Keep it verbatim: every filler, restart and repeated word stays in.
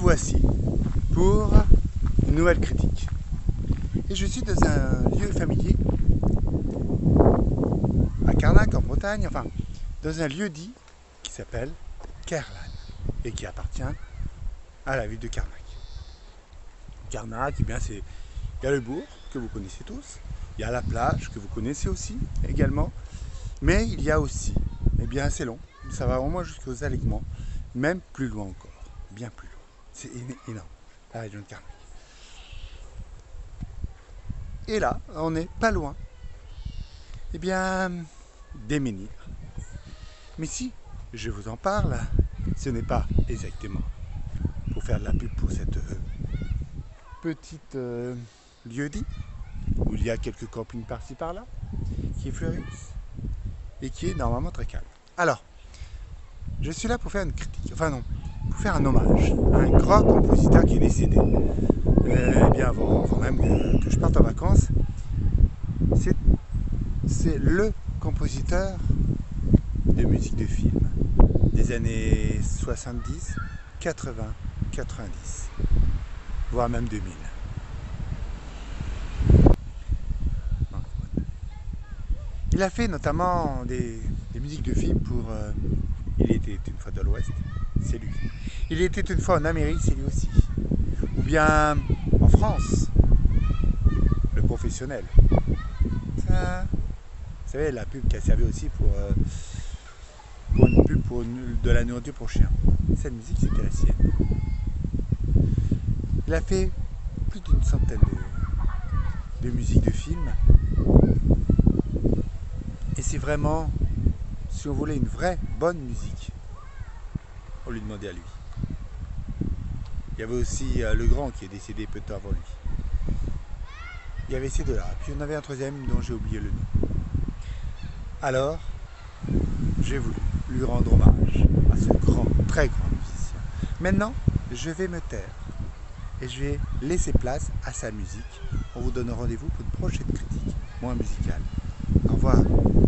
voici pour une nouvelle critique. Et je suis dans un lieu familier, à Carnac en Bretagne, enfin dans un lieu dit qui s'appelle Caerlanne et qui appartient à la ville de Carnac. Carnac, eh bien c'est, il y a le bourg que vous connaissez tous, il y a la plage que vous connaissez aussi également, mais il y a aussi, eh bien c'est long, ça va vraiment jusqu'aux alignements, même plus loin encore, bien plus loin. C'est énorme, la région de Carnac. Et là, on n'est pas loin, eh bien, des menhirs. Mais si je vous en parle, ce n'est pas exactement pour faire de la pub pour cette euh, petite euh, lieu-dit, où il y a quelques campings par-ci par-là, qui fleurissent, et qui est normalement très calme. Alors, je suis là pour faire une critique, enfin non, pour faire un hommage à un grand compositeur qui est décédé. Euh, bien avant, avant même que, que je parte en vacances, c'est, c'est le compositeur de musique de film des années soixante-dix, quatre-vingts, quatre-vingt-dix, voire même deux mille. Il a fait notamment des, des musiques de films pour euh, Il était une fois dans l'Ouest, c'est lui. Il était une fois en Amérique, c'est lui aussi. Ou bien en France, Le Professionnel. Ça, vous savez, la pub qui a servi aussi pour, euh, pour une pub pour une, de la nourriture pour chiens. Cette musique, c'était la sienne. Il a fait plus d'une centaine de, de musiques de films. Et c'est vraiment, si on voulait une vraie bonne musique, on lui demandait à lui. Il y avait aussi euh, le grand qui est décédé peu de temps avant lui. Il y avait ces deux-là. Puis il y en avait un troisième dont j'ai oublié le nom. Alors, j'ai voulu lui rendre hommage à ce grand, très grand musicien. Maintenant, je vais me taire et je vais laisser place à sa musique. On vous donne rendez-vous pour une prochaine critique, moins musicale. Au revoir.